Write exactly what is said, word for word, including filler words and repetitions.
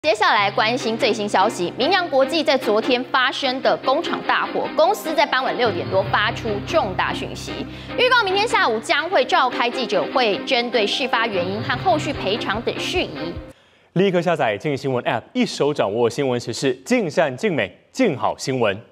接下来关心最新消息，明阳国际在昨天发生的工厂大火，公司在傍晚六点多发出重大讯息，预告明天下午将会召开记者会，针对事发原因和后续赔偿等事宜。 立刻下载镜新闻 App， 一手掌握新闻时事，尽善尽美，尽好新闻。